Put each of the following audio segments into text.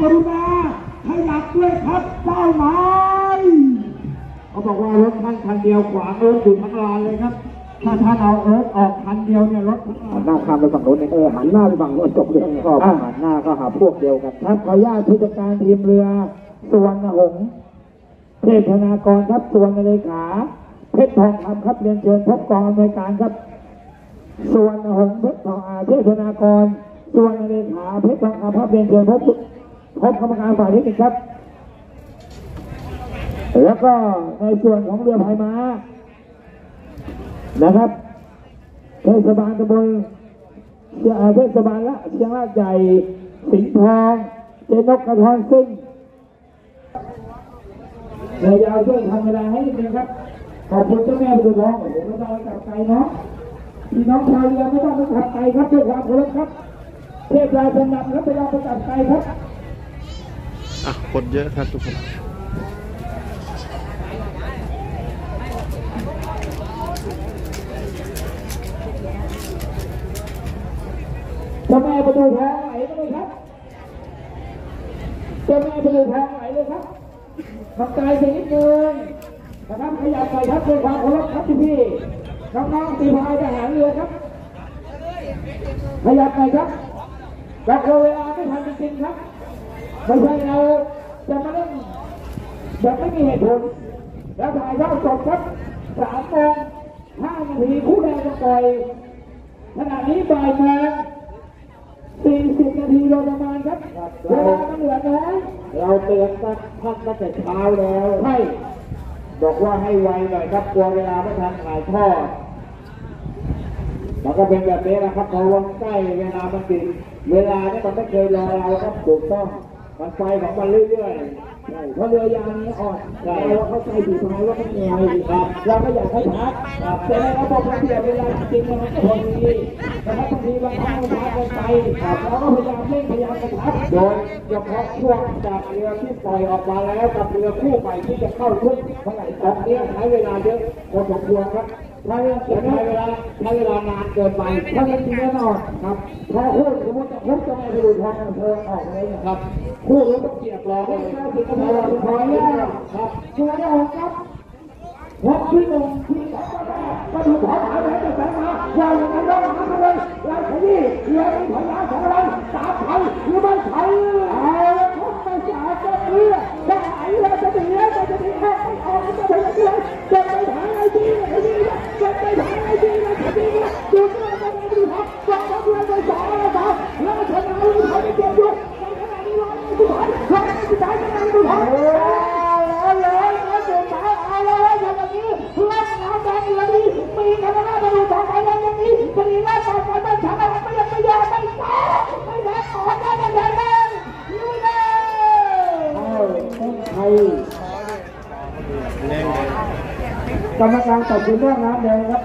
กรุณาขยับด้วยครับได้ไหมเขาบอกว่ารถคันเดียวขวางรถอยู่ทั้งลานเลยครับถ้าท่านเอาออกคันเดียวเนี่ยรถหันหน้าข้ามไปฝั่งโน้นหันหน้าไปฝั่งโน้นจบเรื่องก็หันหน้าก็หาพวกเดียวกันครับขออนุญาตผู้จัดการทีมเรือสุวรรณหงษ์เทพธนากรครับสุวรรณเลขาเพชรทองคำครับเรียนเชิญพบกองอำนวยการครับสุวรรณหงษ์เพชรทองเทพธนากรสุวรรณเลขาเพชรทองคำครับเรียนเชิญพบกรรมการฝ่ายเทคนิคครับแล้วก็ในส่วนของเรือพายม้านะครับเทศบาลตำบลเทศบาลละเชียงรากใหญ่สิงห์ทองเจนกกระทอนซิ่งเราจะเอาช่วยทำเวลาให้นิดนึงครับขอบคุณเจ้าแม่ประตูทองผมไม่ต้องไปกลับไกลเนาะพี่น้องชาวเรือไม่ต้องไปกลับไกลครับด้วยความเคารพครับเทพราชนำครับไปเราไปกลับไกลครับคนเยอะครับทุกคนเจ้าแม่ประตูทองไหลเลยครับเจ้าแม่ประตูทองไหลเลยครับทำใจสักนิดนึงนะครับขยับไปครับด้วยความเคารพครับพี่น้องๆตีพายทหารเรือครับขยับไปครับเราเวลาไม่ทันจริงๆครับไม่ใช่เราจะมาเล่นแบบไม่มีเหตุผลแล้วถ่ายทอดสดครับ3:05 นาทีคู่แรกจะปล่อยขณะนี้บ่ายโมง40 นาทีโดยประมาณครับเวลามันเหลือน้อยเราเตือนกันพักตั้งแต่เช้าแล้วให้บอกว่าให้ไวหน่อยครับกลัวเวลาไม่ทันถ่ายทอดมันก็เป็นแบบนี้นะครับพอวันใกล้เวลามันติดเวลาเนี่ยมันไม่เคยรอเราครับถูกต้องมันไปของมันเรื่อยๆเพราะเรือยางนี้อ่อนเราเข้าใจผิดทำไมว่ามันเหนื่อยครับเราก็อยากให้พักแต่ในระบบระเบียบเวลาจริงๆมันก็พอดีนะครับบางทีบางครั้งมันช้าเกินไปเราก็พยายามเร่งพยายามกระชับโดยเฉพาะช่วงจากเรือที่ปล่อยออกมาแล้วกับเรือคู่ใหม่ที่จะเข้าทุ่งเท่าไหร่ตอนนี้ใช้เวลาเยอะพอสมควรครับถ้าใช้เวลานานเกินไปถ้าเล่นจริงแน่นอนครับพอคู่สมมติจะไม่ดูทองเธอออกเลยครับคู่เราต้องเกียบรอเลยพอแล้วครับช่วยได้ออกครับพบที่หนึ่งที่สองก็ดูขอหาแรงจะแสงมาเราอย่างนั้นเราหามาเลยเราขยี้เรามีพยานของเรา3,000หรือไม่ใช่ทุกไม่จ่ายก็เรือจะหายเราจะดีแล้วจะดีออกไม่ออกจะไปยังไงจะไปทางไอ้ดีไอ้ดีจะไปทางไอ้ดีนะจะดีนะดูเรื่องจะไม่ดีครับจะมาเพื่อนไปสองแล้วครับแล้วชนะลูกเขาไม่เจ็บด้วยในขณะนี้เราไม่สุดท้ายขณะนี้สุดท้ายเลยสุดท้ายเอาเลยอย่างนี้รับงานการเงินดีปีคณะตำรวจต่อไปอย่างนี้คดีแรกต่อไปไม่ทำอะไรไม่ยังไม่ยอมไม่ต่อไม่แพ้ขอได้ไม่ได้เลยยูเน่ไทยกรรมการตัดสินเรื่องน้ำแดงครับ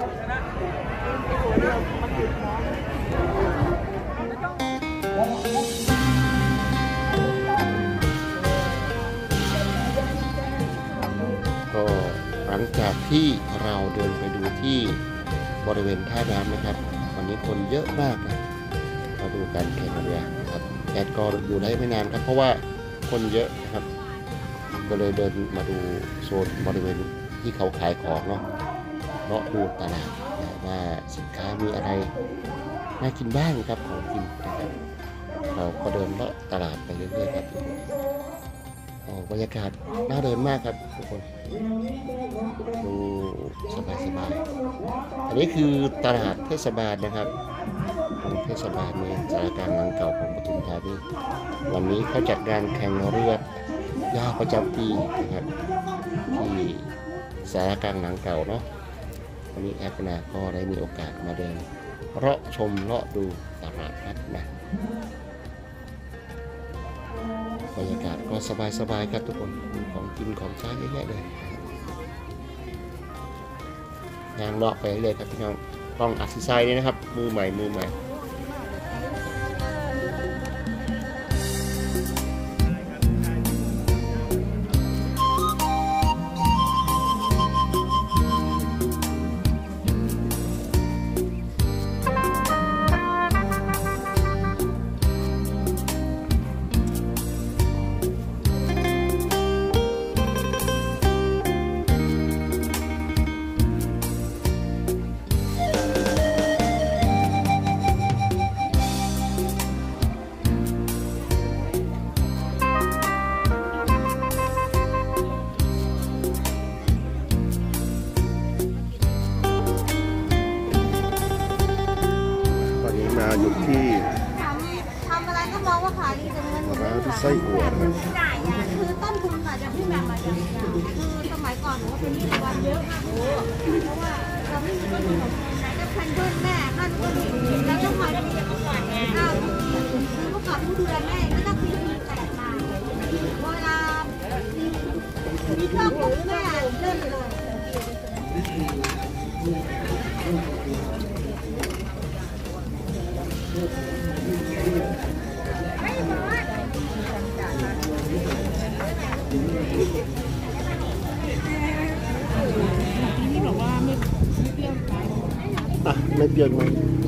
ก็หลังจากที่เราเดินไปดูที่บริเวณท่าน้ำนะครับวันนี้คนเยอะมากนะมาดูการแข่งเรือครับแอดก็อยู่ได้ไม่นานครับเพราะว่าคนเยอะนะครับก็เลยเดินมาดูโซนบริเวณที่เขาขายของเนาะเลาะดูตลาดว่าสินค้ามีอะไรน่ากินบ้างครับของกินนะครับเราก็เดินเลาะตลาดไปเรื่อยๆครับบรรยากาศน่าเดินมากครับทุกคนดูสบายๆอันนี้คือตลาดเทศบาลนะครับเทศบาลเมืองสารกลางเมืองเก่าของปทุมธานีวันนี้เขาจัดงานแข่งเรือยาวประจำปีนะครับที่สารกลางหนังเก่าเนาะวันนี้แอปนาก็ได้มีโอกาสมาเดินเลาะชมเลาะดูตลาดนัดนะบรรยากาศก็สบายๆครับทุกคนมีของกินของใช้เยอะแยะเลยยางเลาะไปเลยครับพี่น้องต้องอัดซีไซด์นี่นะครับมือใหม่ก็ขายดีแต่เงินหนูไม่เหลือไส้อั่วจ่ายยาคือต้นทุนค่ะอย่างพี่แหม่มมาอย่างคือสมัยก่อนหนูก็เป็นหนี้รายวันเยอะมากเพราะว่าเราไม่มีต้นทุนของไหนจะแพนเดิลแม่ค่านู่นนี่แล้วต้องมาที่จะก่อนไงข้าวคือเมื่อก่อนทุกเดือนแม่ก็ต้องซื้อมีแตกมาเวลามีเครื่องของแม่เดินเลยอ่ะไม่เปรี้ยวไหม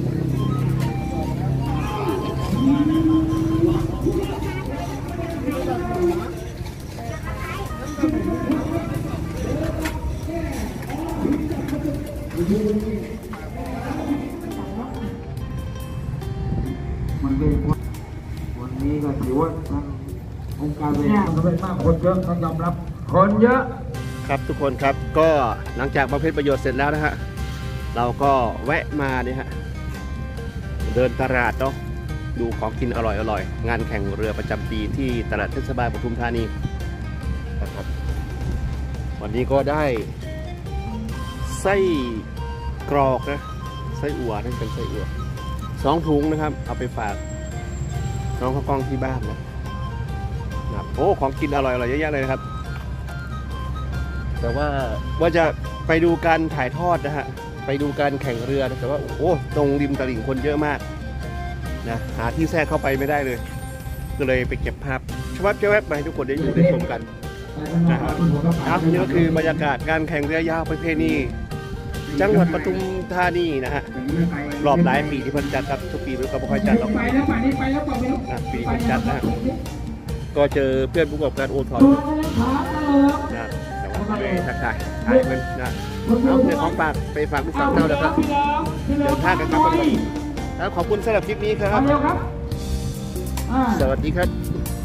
มันเป็นวันนี้ก็ถือว่าทางองค์การบริหารมันเป็นมากคนเยอะต้องยอมรับคนเยอะครับทุกคนครับก็หลังจากบำเพ็ญประโยชน์เสร็จแล้วนะฮะเราก็แวะมาเนี่ยฮะเดินตลาดเนาะดูของกินอร่อยงานแข่งเรือประจำปีที่ตลาดเทศบาลปทุมธานีนะครับวันนี้ก็ได้ไส้กรอกนะไส้อั่วนั่นเป็นไส้อั่ว2 ถุงนะครับเอาไปฝากน้องข้าวกล้องที่บ้านนะครับโอ้ของกินอร่อยเยอะแยะเลยนะครับแต่ว่าจะไปดูการถ่ายทอดนะฮะไปดูการแข่งเรือนะแต่ว่าโอ้ตรงริมตลิ่งคนเยอะมากนะหาที่แทรกเข้าไปไม่ได้เลยก็เลยไปเก็บภาพชวับแวบมาให้ทุกคนได้อยู่ได้ชมกันนะครับครับนี่ก็คือบรรยากาศการแข่งเรือยาวประเพณีจังหวัดปทุมธานีนะฮะรอบหลายปีที่เพิ่นจัดครับทุกปีเราก็ไม่ค่อยจัดหรอกไปแล้วป่านนี้ไปแล้วป่านนี้ปีเพิ่นจัดนะฮะก็เจอเพื่อนผู้ประกอบการโอท็อปนะแต่ว่าไปทักทายถ่ายเพิ่นนะเอาเพื่อนของฝากไปฝากลูกสาวเจ้านะครับเดินทางกันครับวันนี้แล้วขอบคุณสำหรับคลิปนี้ครับ สวัสดีครับ